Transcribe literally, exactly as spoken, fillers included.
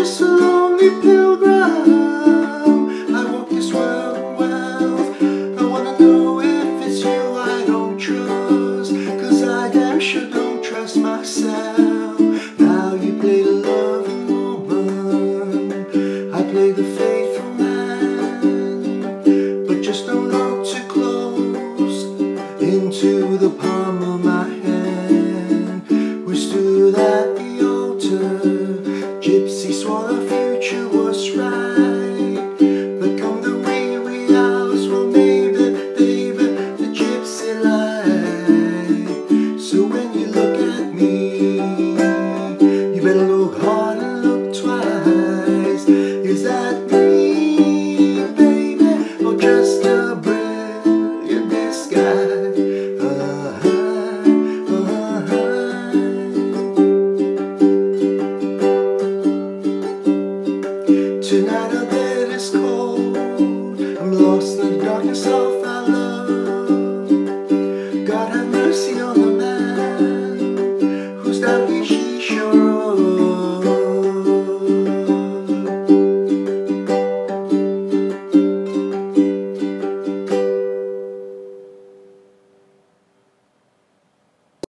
just a lonely pilgrim. I walk this world in wealth. I wanna know if it's you I don't trust, 'cause I damn sure don't trust myself. Now you play the loving woman, I play the faithful man, but just don't look too close into the palm of my hand. We stood at the altar, Gypsy swore the future was right, but come the weary hours, well maybe, baby, the gypsy light. So when you look at me, you better look hard and look twice. Is that me, baby, or just a brilliant disguise? Uh-huh, uh-huh. Tonight our bed is cold, I'm lost in the darkness of our love. God have mercy on the man who's down here, she sure